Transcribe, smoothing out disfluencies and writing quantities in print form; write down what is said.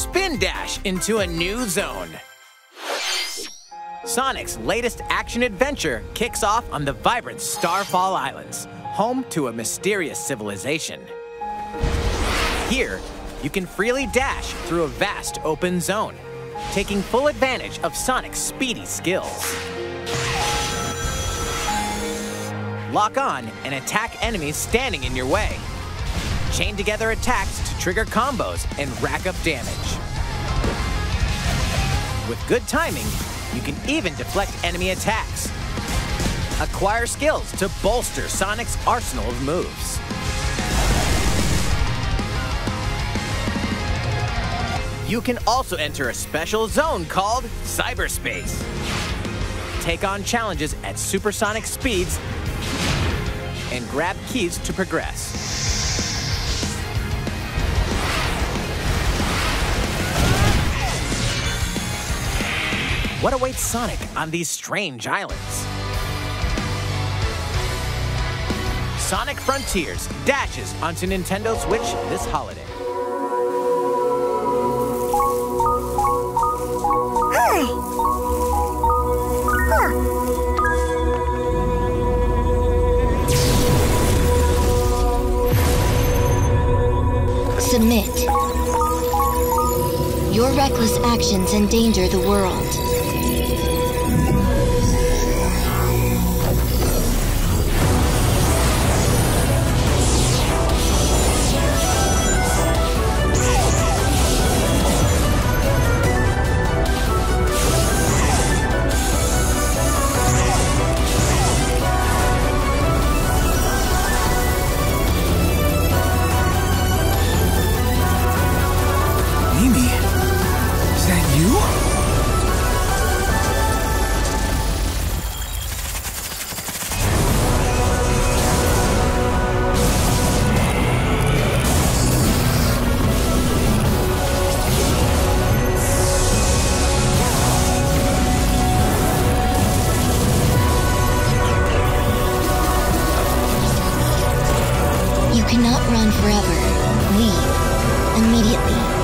spin dash into a new zone. Sonic's latest action-adventure kicks off on the vibrant Starfall Islands, home to a mysterious civilization. Here, you can freely dash through a vast open zone, taking full advantage of Sonic's speedy skills. Lock on and attack enemies standing in your way. Chain together attacks to trigger combos and rack up damage. With good timing, you can even deflect enemy attacks. Acquire skills to bolster Sonic's arsenal of moves. You can also enter a special zone called Cyberspace. Take on challenges at supersonic speeds and grab keys to progress. What awaits Sonic on these strange islands? Sonic Frontiers dashes onto Nintendo Switch this holiday. Hey! Submit. Your reckless actions endanger the world. You cannot run forever. Leave immediately.